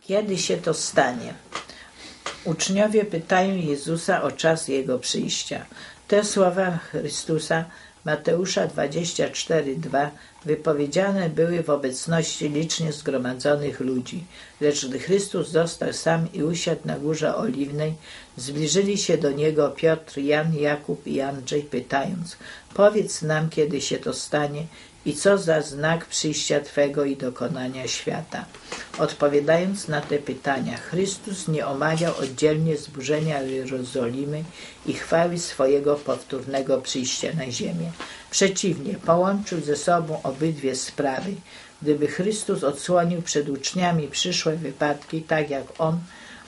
Kiedy się to stanie? Uczniowie pytają Jezusa o czas Jego przyjścia. Te słowa Chrystusa, Mateusza 24:2, wypowiedziane były w obecności licznie zgromadzonych ludzi. Lecz gdy Chrystus został sam i usiadł na Górze Oliwnej, zbliżyli się do Niego Piotr, Jan, Jakub i Andrzej, pytając: powiedz nam, kiedy się to stanie i co za znak przyjścia Twego i dokonania świata. Odpowiadając na te pytania, Chrystus nie omawiał oddzielnie zburzenia Jerozolimy i chwały swojego powtórnego przyjścia na ziemię. Przeciwnie, połączył ze sobą obydwie sprawy. Gdyby Chrystus odsłonił przed uczniami przyszłe wypadki, tak jak On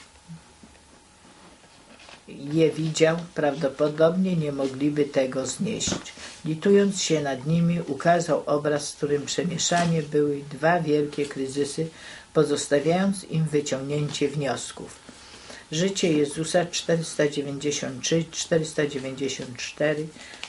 je widział, prawdopodobnie nie mogliby tego znieść. Litując się nad nimi, ukazał obraz, w którym przemieszanie były dwa wielkie kryzysy, pozostawiając im wyciągnięcie wniosków. Życie Jezusa 493-494,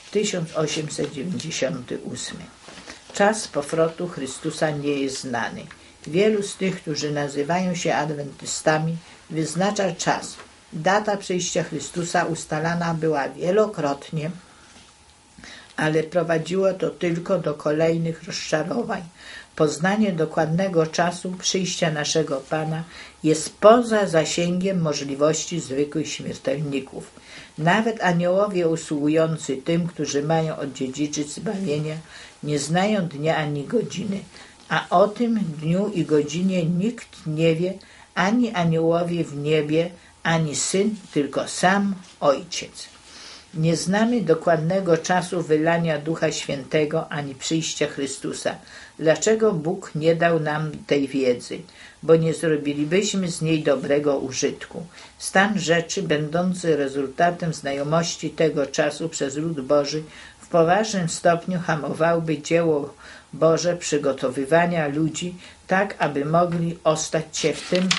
1898. Czas powrotu Chrystusa nie jest znany. Wielu z tych, którzy nazywają się adwentystami, wyznacza czas. Data przyjścia Chrystusa ustalana była wielokrotnie, ale prowadziło to tylko do kolejnych rozczarowań. Poznanie dokładnego czasu przyjścia naszego Pana jest poza zasięgiem możliwości zwykłych śmiertelników. Nawet aniołowie usługujący tym, którzy mają odziedziczyć zbawienia, nie znają dnia ani godziny, a o tym dniu i godzinie nikt nie wie, ani aniołowie w niebie, ani Syn, tylko sam Ojciec. Nie znamy dokładnego czasu wylania Ducha Świętego ani przyjścia Chrystusa. Dlaczego Bóg nie dał nam tej wiedzy? Bo nie zrobilibyśmy z niej dobrego użytku. Stan rzeczy, będący rezultatem znajomości tego czasu przez lud Boży, w poważnym stopniu hamowałby dzieło Boże przygotowywania ludzi, tak aby mogli ostać się w tym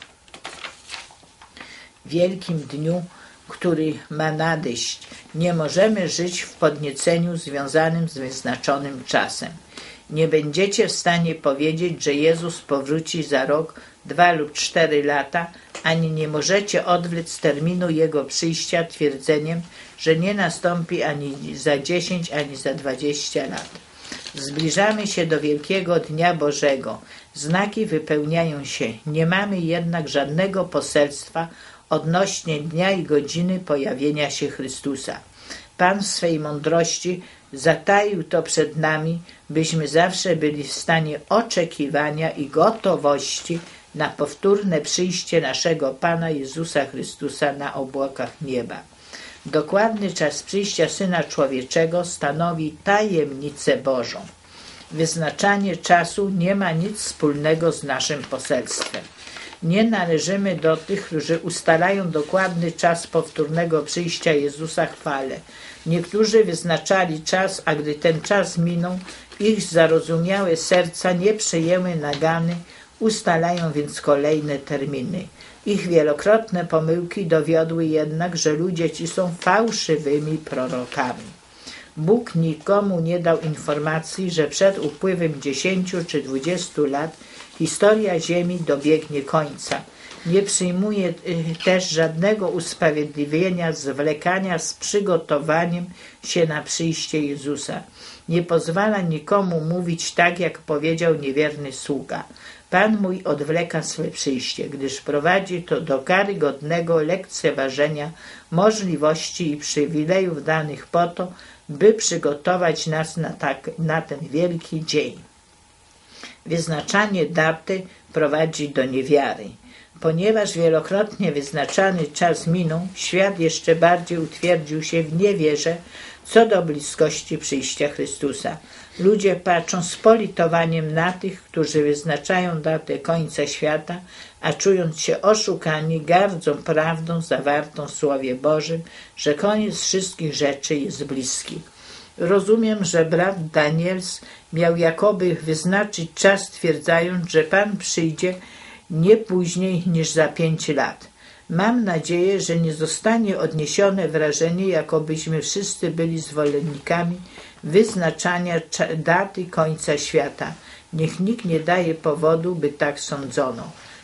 wielkim dniu, który ma nadejść. Nie możemy żyć w podnieceniu związanym z wyznaczonym czasem. Nie będziecie w stanie powiedzieć, że Jezus powróci za rok, 2 lub 4 lata, ani nie możecie odwlec terminu Jego przyjścia twierdzeniem, że nie nastąpi ani za 10, ani za 20 lat. Zbliżamy się do wielkiego Dnia Bożego. Znaki wypełniają się. Nie mamy jednak żadnego poselstwa odnośnie dnia i godziny pojawienia się Chrystusa. Pan w swej mądrości zataił to przed nami, byśmy zawsze byli w stanie oczekiwania i gotowości na powtórne przyjście naszego Pana Jezusa Chrystusa na obłokach nieba. Dokładny czas przyjścia Syna Człowieczego stanowi tajemnicę Bożą. Wyznaczanie czasu nie ma nic wspólnego z naszym poselstwem. Nie należymy do tych, którzy ustalają dokładny czas powtórnego przyjścia Jezusa chwale. Niektórzy wyznaczali czas, a gdy ten czas minął, ich zarozumiałe serca nie przyjęły nagany, ustalają więc kolejne terminy. Ich wielokrotne pomyłki dowiodły jednak, że ludzie ci są fałszywymi prorokami. Bóg nikomu nie dał informacji, że przed upływem 10 czy 20 lat historia Ziemi dobiegnie końca. Nie przyjmuje też żadnego usprawiedliwienia zwlekania z przygotowaniem się na przyjście Jezusa. Nie pozwala nikomu mówić tak, jak powiedział niewierny sługa. Pan mój odwleka swe przyjście, gdyż prowadzi to do karygodnego lekceważenia możliwości i przywilejów danych po to, by przygotować nas na ten wielki dzień. Wyznaczanie daty prowadzi do niewiary. Ponieważ wielokrotnie wyznaczany czas minął, świat jeszcze bardziej utwierdził się w niewierze co do bliskości przyjścia Chrystusa. Ludzie patrzą z politowaniem na tych, którzy wyznaczają datę końca świata, a czując się oszukani, gardzą prawdą zawartą w Słowie Bożym, że koniec wszystkich rzeczy jest bliski. Rozumiem, że brat Daniels miał jakoby wyznaczyć czas, stwierdzając, że Pan przyjdzie nie później niż za 5 lat. Mam nadzieję, że nie zostanie odniesione wrażenie, jakobyśmy wszyscy byli zwolennikami wyznaczania daty końca świata. Niech nikt nie daje powodu, by tak sądzono.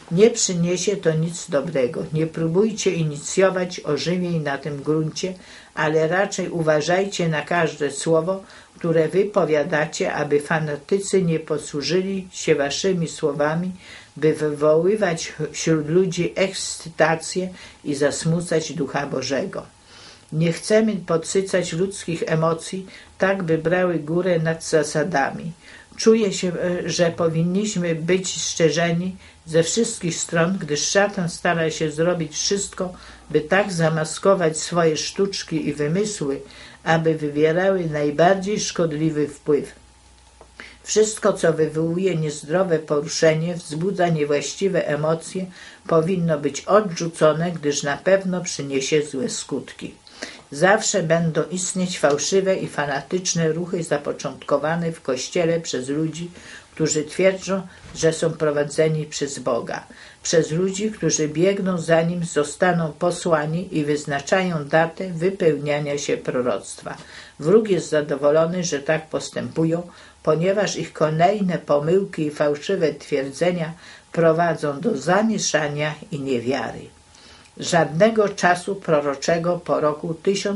Nie przyniesie to nic dobrego. Nie próbujcie inicjować ożywień na tym gruncie, ale raczej uważajcie na każde słowo, które wypowiadacie, aby fanatycy nie posłużyli się waszymi słowami, by wywoływać wśród ludzi ekscytację i zasmucać Ducha Bożego. Nie chcemy podsycać ludzkich emocji, tak by brały górę nad zasadami. Czuję się, że powinniśmy być szczerzeni ze wszystkich stron, gdyż szatan stara się zrobić wszystko, by tak zamaskować swoje sztuczki i wymysły, aby wywierały najbardziej szkodliwy wpływ. Wszystko, co wywołuje niezdrowe poruszenie, wzbudza niewłaściwe emocje, powinno być odrzucone, gdyż na pewno przyniesie złe skutki. Zawsze będą istnieć fałszywe i fanatyczne ruchy zapoczątkowane w Kościele przez ludzi, którzy twierdzą, że są prowadzeni przez Boga, przez ludzi, którzy biegną za Nim, zostaną posłani i wyznaczają datę wypełniania się proroctwa. Wróg jest zadowolony, że tak postępują, ponieważ ich kolejne pomyłki i fałszywe twierdzenia prowadzą do zamieszania i niewiary. Żadnego czasu proroczego po roku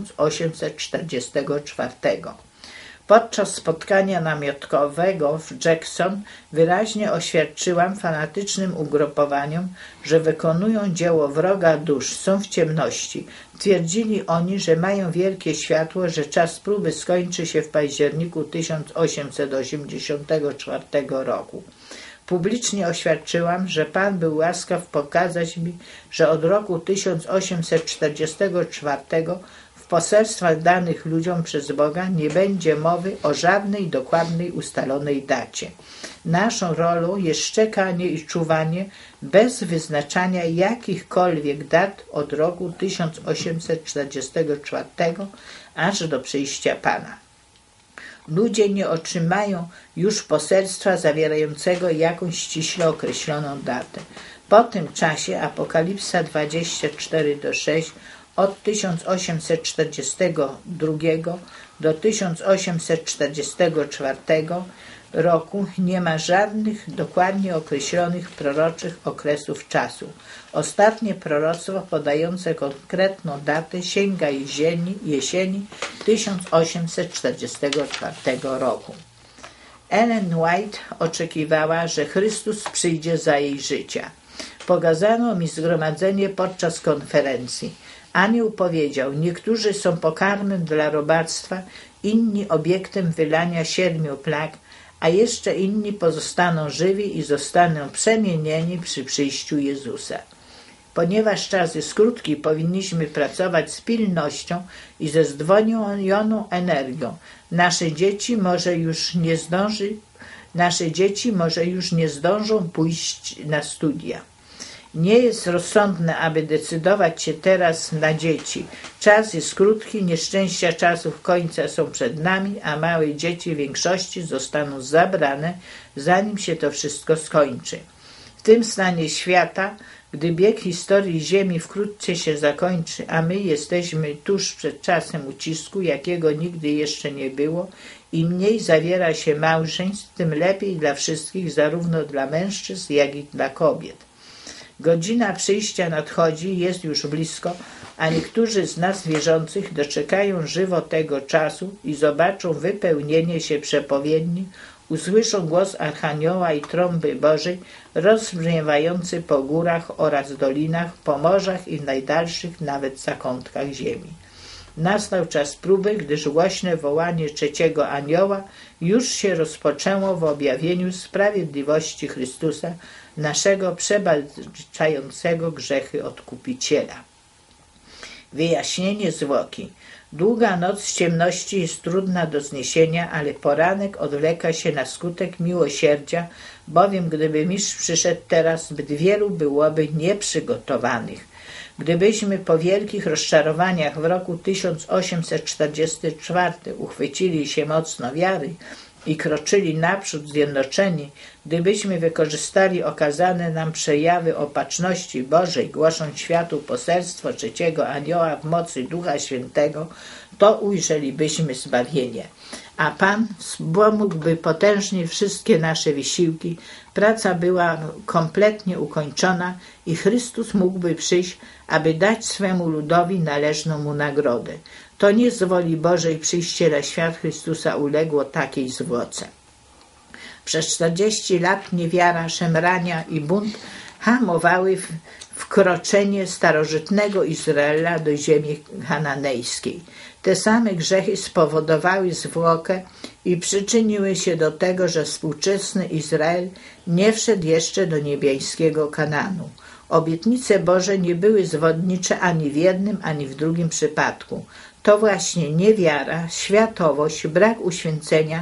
1844. Podczas spotkania namiotkowego w Jackson wyraźnie oświadczyłam fanatycznym ugrupowaniom, że wykonują dzieło wroga dusz, są w ciemności. Twierdzili oni, że mają wielkie światło, że czas próby skończy się w październiku 1884 roku. Publicznie oświadczyłam, że Pan był łaskaw pokazać mi, że od roku 1844 w poselstwach danych ludziom przez Boga nie będzie mowy o żadnej dokładnej ustalonej dacie. Naszą rolą jest czekanie i czuwanie bez wyznaczania jakichkolwiek dat od roku 1844 aż do przyjścia Pana. Ludzie nie otrzymają już poselstwa zawierającego jakąś ściśle określoną datę. Po tym czasie Apokalipsa 24:6 od 1842 do 1844 roku nie ma żadnych dokładnie określonych proroczych okresów czasu. Ostatnie proroctwo podające konkretną datę sięga jesieni 1844 roku. Ellen White oczekiwała, że Chrystus przyjdzie za jej życia. Pokazano mi zgromadzenie podczas konferencji. Anioł powiedział: niektórzy są pokarmem dla robactwa, inni obiektem wylania 7 plag, a jeszcze inni pozostaną żywi i zostaną przemienieni przy przyjściu Jezusa. Ponieważ czas jest krótki, powinniśmy pracować z pilnością i ze zdwojoną energią. Nasze dzieci może już nie zdążą pójść na studia. Nie jest rozsądne, aby decydować się teraz na dzieci. Czas jest krótki, nieszczęścia czasów końca są przed nami, a małe dzieci w większości zostaną zabrane, zanim się to wszystko skończy. W tym stanie świata, gdy bieg historii Ziemi wkrótce się zakończy, a my jesteśmy tuż przed czasem ucisku, jakiego nigdy jeszcze nie było, im mniej zawiera się małżeństw, tym lepiej dla wszystkich, zarówno dla mężczyzn, jak i dla kobiet. Godzina przyjścia nadchodzi, jest już blisko, a niektórzy z nas wierzących doczekają żywo tego czasu i zobaczą wypełnienie się przepowiedni, usłyszą głos Archanioła i trąby Bożej rozbrzmiewający po górach oraz dolinach, po morzach i w najdalszych nawet zakątkach ziemi. Nastał czas próby, gdyż głośne wołanie 3. anioła już się rozpoczęło w objawieniu sprawiedliwości Chrystusa, naszego przebaczającego grzechy Odkupiciela. Wyjaśnienie zwłoki. Długa noc ciemności jest trudna do zniesienia, ale poranek odwleka się na skutek miłosierdzia, bowiem gdyby mistrz przyszedł teraz, zbyt wielu byłoby nieprzygotowanych. Gdybyśmy po wielkich rozczarowaniach w roku 1844 uchwycili się mocno wiary i kroczyli naprzód zjednoczeni, gdybyśmy wykorzystali okazane nam przejawy opatrzności Bożej, głosząc światu poselstwo 3. anioła w mocy Ducha Świętego, to ujrzelibyśmy zbawienie. a Pan wspomógłby potężnie wszystkie nasze wysiłki, praca była kompletnie ukończona i Chrystus mógłby przyjść, aby dać swemu ludowi należną mu nagrodę. To nie z woli Bożej przyjście na świat Chrystusa uległo takiej zwłoce. Przez 40 lat niewiara, szemrania i bunt hamowały wkroczenie starożytnego Izraela do ziemi kananejskiej. Te same grzechy spowodowały zwłokę i przyczyniły się do tego, że współczesny Izrael nie wszedł jeszcze do niebiańskiego Kananu. Obietnice Boże nie były zwodnicze ani w jednym, ani w drugim przypadku. To właśnie niewiara, światowość, brak uświęcenia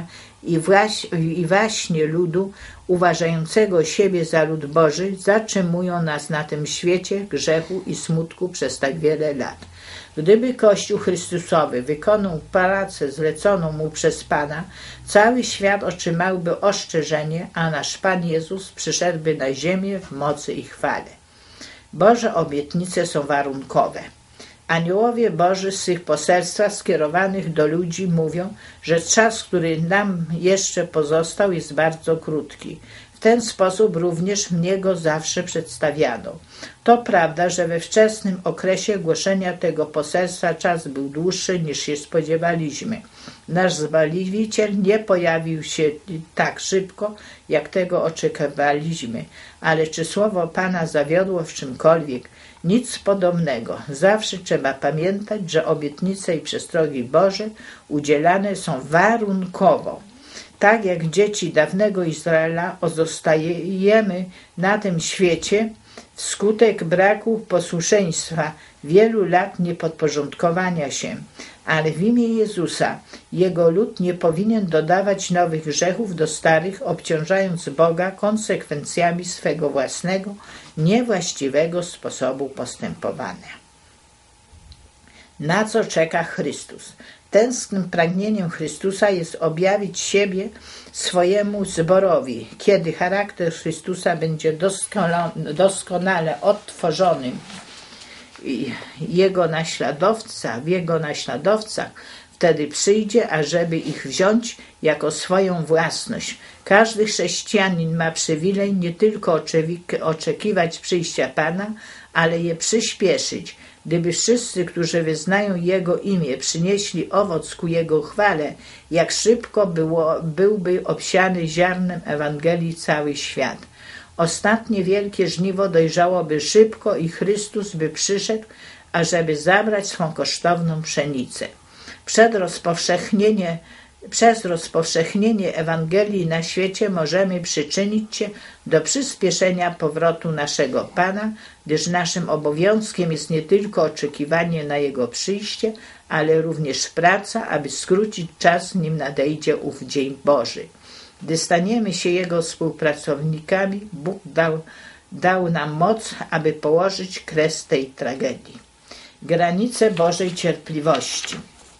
i właśnie ludu uważającego siebie za lud Boży zatrzymują nas na tym świecie grzechu i smutku przez tak wiele lat. Gdyby Kościół Chrystusowy wykonał pracę zleconą mu przez Pana, cały świat otrzymałby ostrzeżenie, a nasz Pan Jezus przyszedłby na ziemię w mocy i chwale. Boże obietnice są warunkowe. Aniołowie Boży z tych poselstwa skierowanych do ludzi mówią, że czas, który nam jeszcze pozostał, jest bardzo krótki. W ten sposób również mnie go zawsze przedstawiano. To prawda, że we wczesnym okresie głoszenia tego poselstwa czas był dłuższy niż się spodziewaliśmy. Nasz Zbawiciel nie pojawił się tak szybko, jak tego oczekiwaliśmy. Ale czy słowo Pana zawiodło w czymkolwiek? Nic podobnego. Zawsze trzeba pamiętać, że obietnice i przestrogi Boże udzielane są warunkowo. Tak jak dzieci dawnego Izraela pozostajemy na tym świecie wskutek braku posłuszeństwa, wielu lat niepodporządkowania się. Ale w imię Jezusa Jego lud nie powinien dodawać nowych grzechów do starych, obciążając Boga konsekwencjami swego własnego, niewłaściwego sposobu postępowania. Na co czeka Chrystus? Tęsknym pragnieniem Chrystusa jest objawić siebie swojemu zborowi. Kiedy charakter Chrystusa będzie doskonale odtworzony w Jego naśladowcach, wtedy przyjdzie, ażeby ich wziąć jako swoją własność. Każdy chrześcijanin ma przywilej nie tylko oczekiwać przyjścia Pana, ale je przyspieszyć. Gdyby wszyscy, którzy wyznają Jego imię, przynieśli owoc ku Jego chwale, jak szybko byłby obsiany ziarnem Ewangelii cały świat. Ostatnie wielkie żniwo dojrzałoby szybko i Chrystus by przyszedł, ażeby zabrać swą kosztowną pszenicę. Przez rozpowszechnienie Ewangelii na świecie możemy przyczynić się do przyspieszenia powrotu naszego Pana, gdyż naszym obowiązkiem jest nie tylko oczekiwanie na Jego przyjście, ale również praca, aby skrócić czas, nim nadejdzie ów dzień Boży. Gdy staniemy się Jego współpracownikami, Bóg dał nam moc, aby położyć kres tej tragedii. Granice Bożej cierpliwości.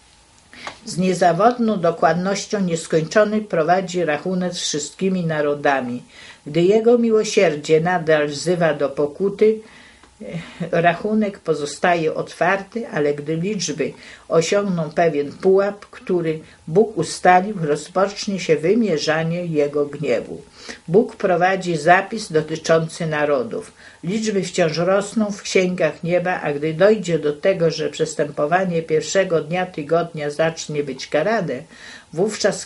Z niezawodną dokładnością nieskończony prowadzi rachunek z wszystkimi narodami. Gdy Jego miłosierdzie nadal wzywa do pokuty, rachunek pozostaje otwarty, ale gdy liczby osiągną pewien pułap, który Bóg ustalił, rozpocznie się wymierzanie Jego gniewu. Bóg prowadzi zapis dotyczący narodów. Liczby wciąż rosną w księgach nieba, a gdy dojdzie do tego, że przestępowanie pierwszego dnia tygodnia zacznie być karane, wówczas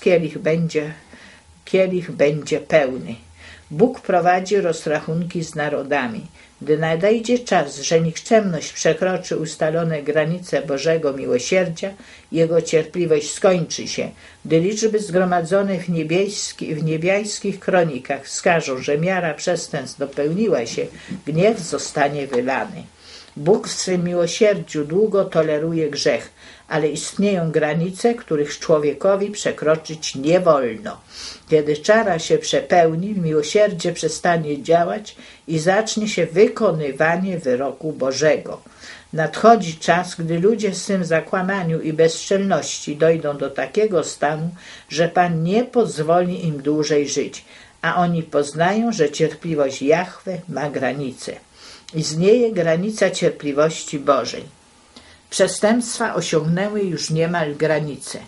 kielich będzie pełny. Bóg prowadzi rozrachunki z narodami. Gdy nadejdzie czas, że nikczemność przekroczy ustalone granice Bożego miłosierdzia, Jego cierpliwość skończy się. Gdy liczby zgromadzone w niebiańskich kronikach wskażą, że miara przestępstw dopełniła się, gniew zostanie wylany. Bóg w swym miłosierdziu długo toleruje grzech, ale istnieją granice, których człowiekowi przekroczyć nie wolno. Kiedy czara się przepełni, miłosierdzie przestanie działać i zacznie się wykonywanie wyroku Bożego. Nadchodzi czas, gdy ludzie w swym zakłamaniu i bezczelności dojdą do takiego stanu, że Pan nie pozwoli im dłużej żyć, a oni poznają, że cierpliwość Jahwe ma granice. Istnieje granica cierpliwości Bożej. Przestępstwa osiągnęły już niemal granice.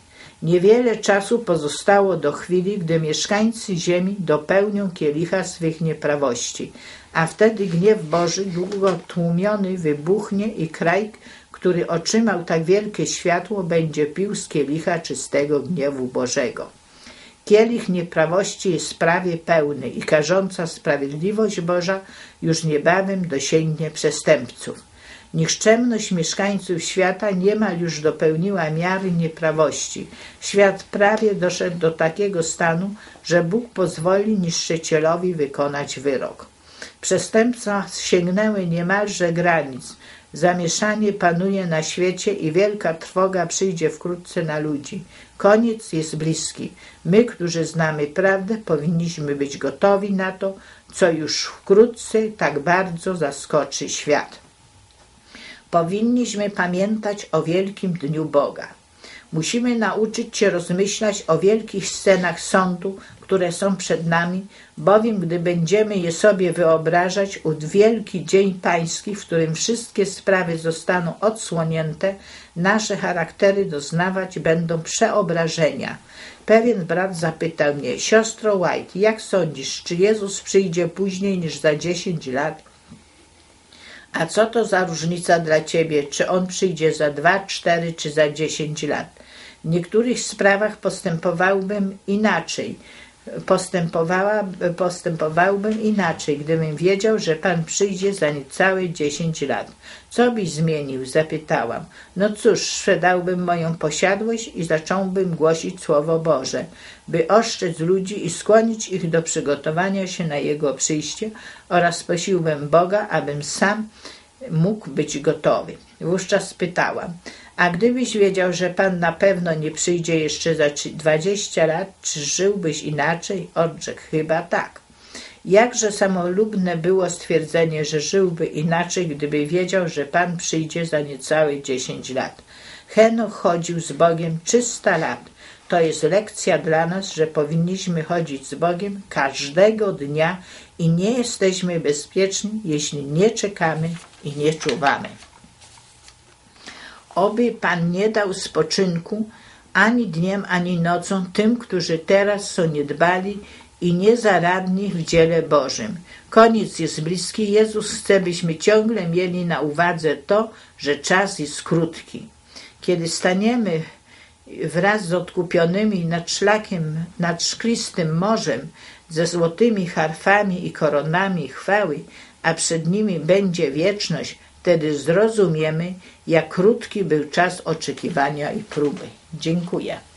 Niewiele czasu pozostało do chwili, gdy mieszkańcy ziemi dopełnią kielicha swych nieprawości, a wtedy gniew Boży długo tłumiony wybuchnie i kraj, który otrzymał tak wielkie światło, będzie pił z kielicha czystego gniewu Bożego. Kielich nieprawości jest prawie pełny i karząca sprawiedliwość Boża już niebawem dosięgnie przestępców. Nikczemność mieszkańców świata niemal już dopełniła miary nieprawości. Świat prawie doszedł do takiego stanu, że Bóg pozwoli niszczycielowi wykonać wyrok. Przestępstwa sięgnęły niemalże granic. Zamieszanie panuje na świecie i wielka trwoga przyjdzie wkrótce na ludzi. Koniec jest bliski. My, którzy znamy prawdę, powinniśmy być gotowi na to, co już wkrótce tak bardzo zaskoczy świat. Powinniśmy pamiętać o wielkim dniu Boga. Musimy nauczyć się rozmyślać o wielkich scenach sądu, które są przed nami, bowiem gdy będziemy je sobie wyobrażać, ów wielki dzień pański, w którym wszystkie sprawy zostaną odsłonięte, nasze charaktery doznawać będą przeobrażenia. Pewien brat zapytał mnie: siostro White, jak sądzisz, czy Jezus przyjdzie później niż za 10 lat? A co to za różnica dla ciebie, czy on przyjdzie za 2, 4 czy za 10 lat? W niektórych sprawach postępowałbym inaczej, gdybym wiedział, że Pan przyjdzie za niecałe 10 lat. Co byś zmienił? Zapytałam. No cóż, sprzedałbym moją posiadłość i zacząłbym głosić Słowo Boże, by ostrzec ludzi i skłonić ich do przygotowania się na Jego przyjście, oraz prosiłbym Boga, abym sam mógł być gotowy. Wówczas pytałam: a gdybyś wiedział, że Pan na pewno nie przyjdzie jeszcze za 20 lat, czy żyłbyś inaczej? Odrzekł: chyba tak. Jakże samolubne było stwierdzenie, że żyłby inaczej, gdyby wiedział, że Pan przyjdzie za niecałe 10 lat. Henoch chodził z Bogiem 300 lat. To jest lekcja dla nas, że powinniśmy chodzić z Bogiem każdego dnia i nie jesteśmy bezpieczni, jeśli nie czekamy i nie czuwamy. Oby Pan nie dał spoczynku ani dniem, ani nocą tym, którzy teraz są niedbali i niezaradni w dziele Bożym. Koniec jest bliski. Jezus chce, byśmy ciągle mieli na uwadze to, że czas jest krótki. Kiedy staniemy wraz z odkupionymi nad szlakiem, nad szklistym morzem, ze złotymi harfami i koronami chwały, a przed nimi będzie wieczność, wtedy zrozumiemy, jak krótki był czas oczekiwania i próby. Dziękuję.